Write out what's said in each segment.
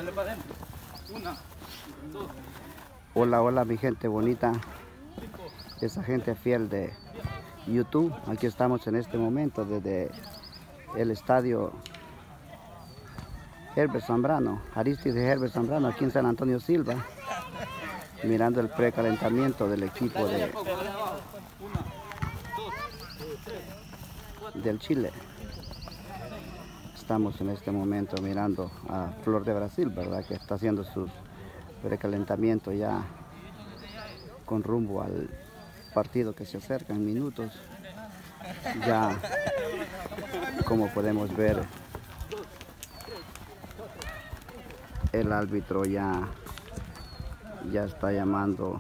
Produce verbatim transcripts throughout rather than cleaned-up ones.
Hola, hola mi gente bonita, esa gente fiel de YouTube. Aquí estamos en este momento desde el estadio Herbert Zambrano, Aristides Herbert Zambrano, aquí en San Antonio Silva, mirando el precalentamiento del equipo de, del Chile. Estamos en este momento mirando a Flor de Brasil, ¿verdad? Que está haciendo su precalentamiento ya con rumbo al partido que se acerca en minutos. Ya, como podemos ver, el árbitro ya, ya está llamando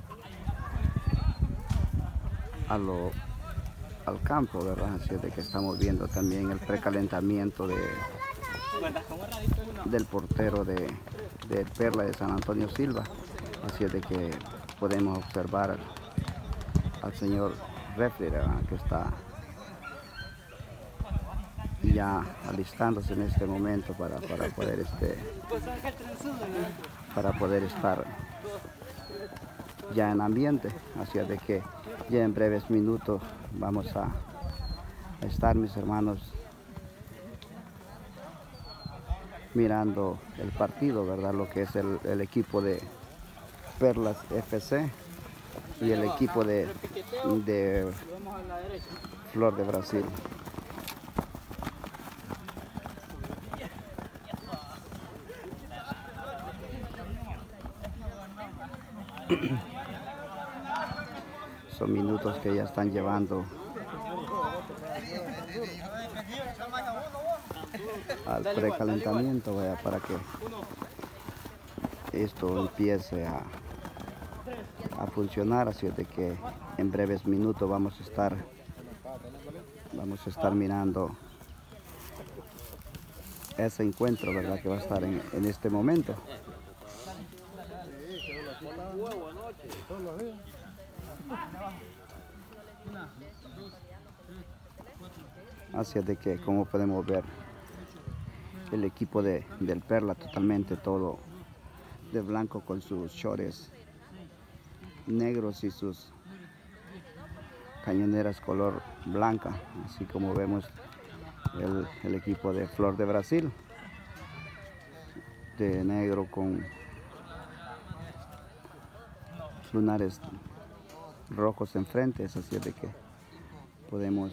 a lo, al campo, ¿verdad? Así es de que estamos viendo también el precalentamiento de, del portero de, de Perla de San Antonio Silva. Así es de que podemos observar al, al señor Refri, ¿verdad? Que está ya alistándose en este momento para, para poder este para poder estar ya en ambiente. Así es de que ya en breves minutos vamos a estar, mis hermanos, mirando el partido, ¿verdad? Lo que es el, el equipo de Perlas F C y el equipo de, de Flor de Brasil. Son minutos que ya están llevando al precalentamiento, vaya, para que esto empiece a, a funcionar. Así es de que en breves minutos vamos a estar vamos a estar mirando ese encuentro, ¿verdad? Que va a estar en, en este momento. Así es de que, como podemos ver, el equipo de, del Perla totalmente todo de blanco con sus shorts negros y sus cañoneras color blanca, así como vemos el, el equipo de Flor de Brasil de negro con lunares rojos enfrente. Así es de que podemos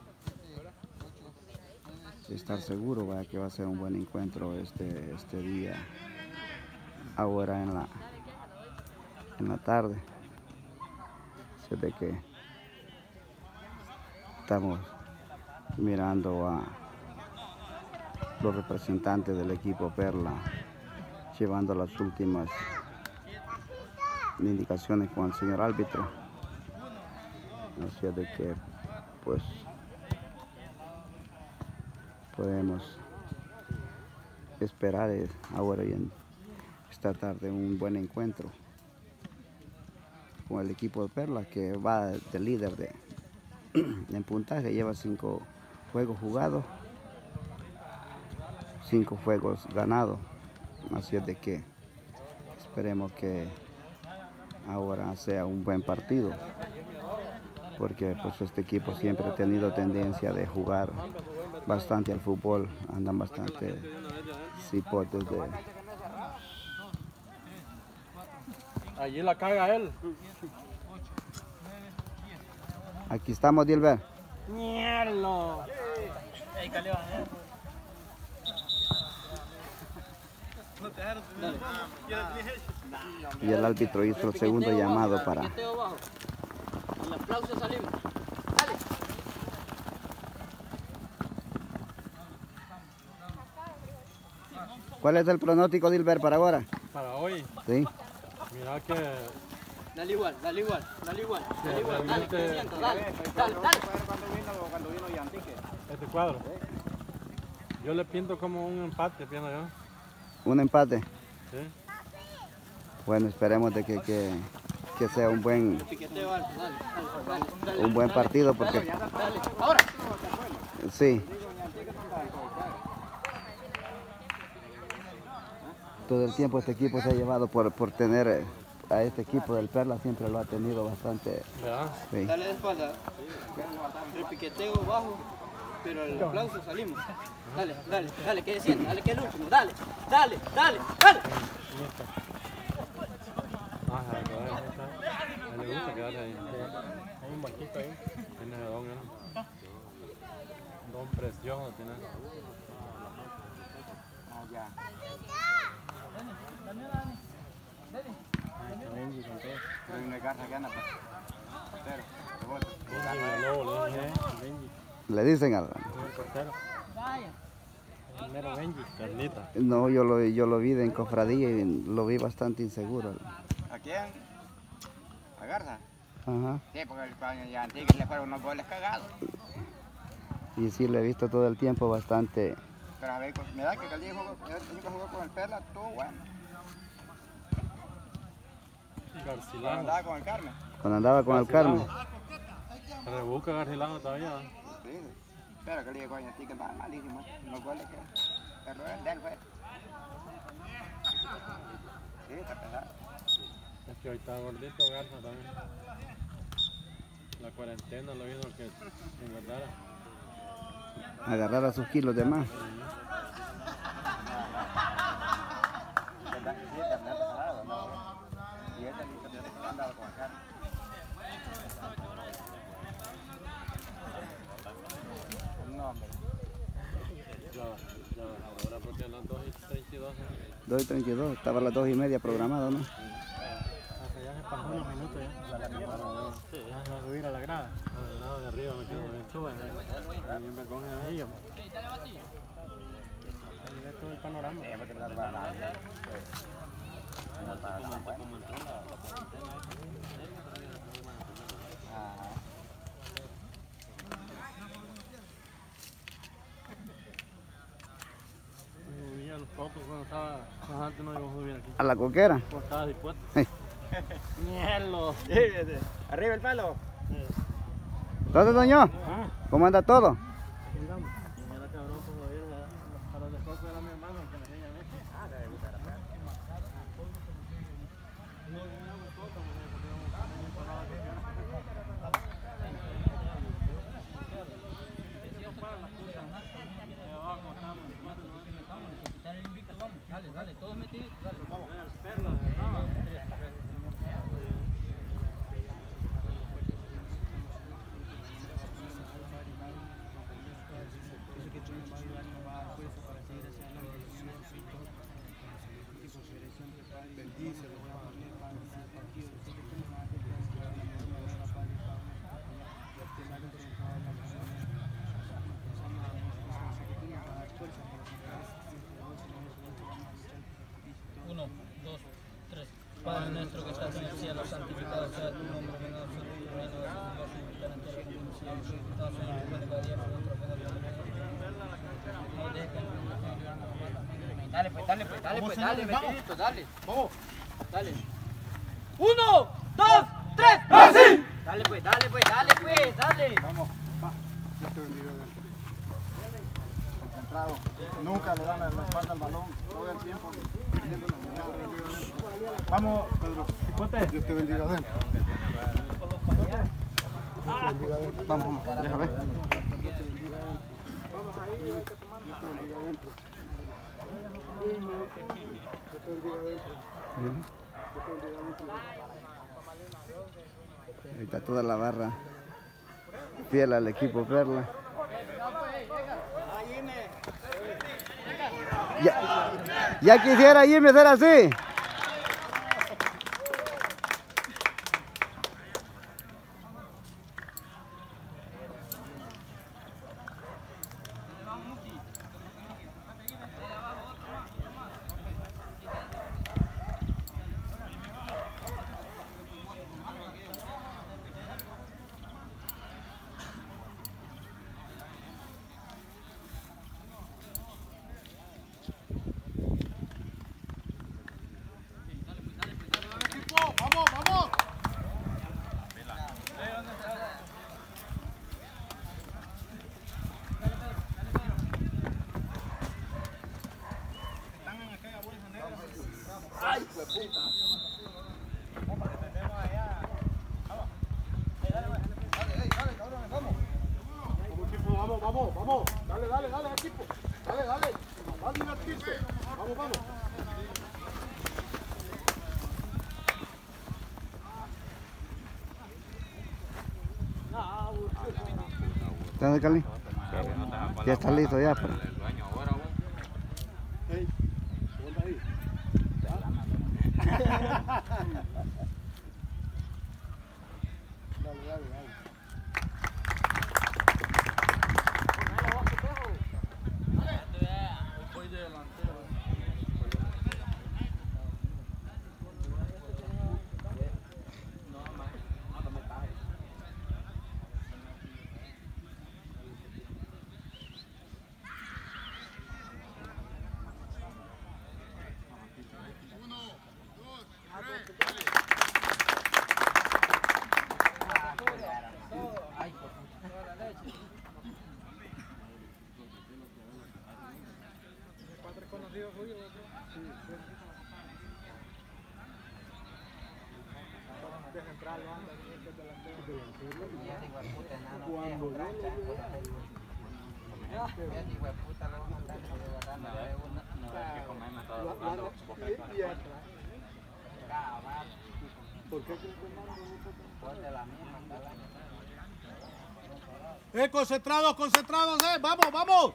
estar seguros, ¿verdad? Que va a ser un buen encuentro este, este día, ahora en la, en la tarde. Así es de que estamos mirando a los representantes del equipo Perla llevando las últimas indicaciones con el señor árbitro. Así es de que pues podemos esperar ahora y en esta tarde un buen encuentro con el equipo de Perla, que va de líder de, en puntaje, lleva cinco juegos jugados, cinco juegos ganados. Así es de que esperemos que ahora sea un buen partido, porque pues este equipo siempre ha tenido tendencia de jugar bastante al fútbol, andan bastante cipotes de... Allí la caga él. Aquí estamos, Dilber. ¡Mierda! Y el árbitro hizo el segundo llamado para... El aplauso salimos. Dale. ¿Cuál es el pronóstico, Dilber, para ahora? Para hoy. Sí. Mira que... Dale igual, dale igual, dale igual, Sí, dale igual, dale, realmente- confianza, dale, dale, dale. Cuando vino Yantique. Este cuadro. Yo le pinto como un empate, pienso yo. Un empate. Sí. Bueno, esperemos de que, que, que sea un buen, Piqueteo alto, dale, dale, dale, un buen partido, porque dale. Ahora. sí. todo el tiempo este equipo se ha llevado por, por tener eh, a este equipo del Perla, siempre lo ha tenido bastante. ¿Verdad? Sí. Dale de espalda. Repiqueteo bajo, pero el aplauso salimos. Dale, dale, dale, que descienda, dale, que es el último. Dale, dale, dale, dale. Ah, a ver, ahí está. A él le gusta quedarse ahí. Hay un banquito ahí. Tiene don, ¿no? Don precioso tiene. Ah, ya. Hay una garra que anda, pues. Portero, de vuelta. Benji, el lobo, le dije, Benji. Le dicen al... El portero. El mero Benji. Carlita. No, yo lo, yo lo vi en cofradía y lo vi bastante inseguro. ¿A quién? ¿A Garza? Ajá. Sí, porque el paño ya antiguo le fueron unos goles cagados. Y sí, lo he visto todo el tiempo bastante... Pero a ver, me da que el día jugó, el día que jugó con el Perla, estuvo bueno. Cuando Garcilago. andaba con el Carmen. Cuando andaba con el Carmen. Se rebusca Garcilago todavía. Sí, pero que el día con el Antigua estaba malísimo. Unos goles que... El Roel de él fue. Sí, está pesado. Es que hoy está gordito Garza también. La cuarentena lo vino que engordara. Agarrar a sus kilos de más. Ya, ya, ahora porque a las dos y treinta y dos. dos y treinta y dos, estaba a las dos y media programado, ¿no? Hasta ya se pasó unos minutos ya. Sí, ya se va a subir a la grada. Al lado de arriba me quedo bien suben. Bien vergón de ellos. Ahí ve todo el panorama. Subía los pocos cuando estaba, más antes no íbamos a subir aquí. A la coquera. Cuando estaba dispuesto. Sí. Mielo. Arriba el palo. Entonces, doño, Ah, ¿cómo anda todo? aquí andamos. Y era cabrón como ir a los de Coco era mi hermano el que me enseña a mí. Ah, te gusta la plata. No, no me gustó también porque íbamos a tener un parado que quiero. Dale, dale, todos metidos. Dale, vamos. Perla, ¿verdad? Uno, dos, tres. Padre nuestro que estás en el cielo, santificado sea tu nombre, venga a nosotros tu reino, de tu Dios, y venga entero como en el cielo. Danos hoy nuestro pan de cada día, perdón nuestras ofensas, no nos dejes caer en tentación. Dale, pues, dale, pues, dale, pues, dale, metidito, dale. Vamos. Dale. Uno, dos, tres. ¡Así! Dale, pues, dale, pues, dale, pues, dale. Vamos, va. Dios te bendiga. Concentrado. Nunca le dan la espalda al balón. Todo el tiempo. Vamos, Pedro. Dios te bendiga adentro. Vamos, vamos. Déjame. Ahí está toda la barra fiel al equipo Perla. Ya, ya quisiera irme ser así. Vamos, vamos, vamos. Dale, dale, dale, equipo. Dale, dale. Va a divertirse. Vamos, vamos. ¿Dónde, Cali? Ya está listo ya. Pero... Hey, ¿dónde ahí? Dale, dale, dale. Eh, concentrados, concentrados, eh, vamos, vamos.